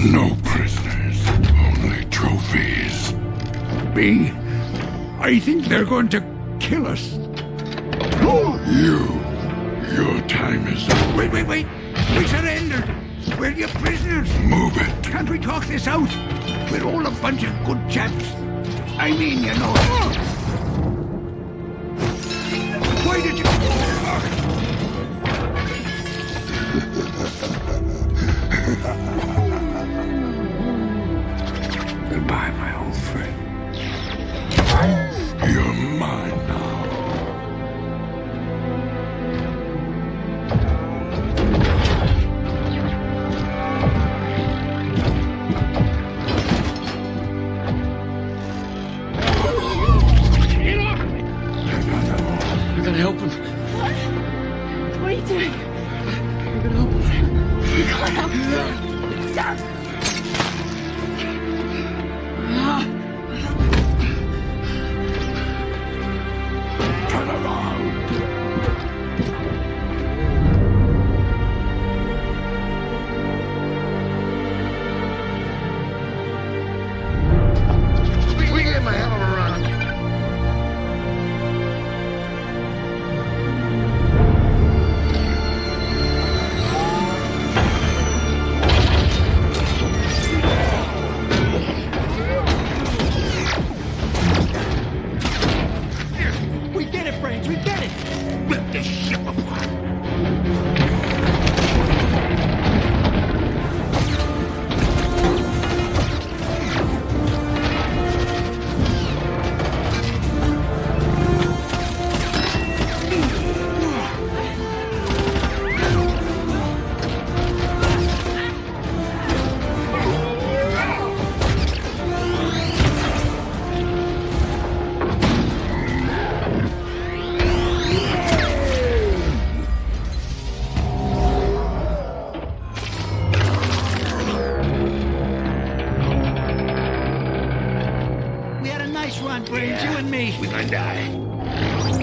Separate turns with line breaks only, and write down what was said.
No prisoners, only trophies.
B, I think they're going to kill us.
Your time is up.
Wait. We surrendered. We're your prisoners.
Move it.
Can't we talk this out? We're all a bunch of good chaps. I mean, you know. Why did you...
Goodbye, my old friend.
You're mine now.
We're gonna help him.
What are you doing? We're gonna help him. You can't help him. Dad.
Turn around.
We gave him a hell of a run. We get it, friends, we get it! Rip this ship apart! We had a nice run, Brains, you and me.
We're gonna die.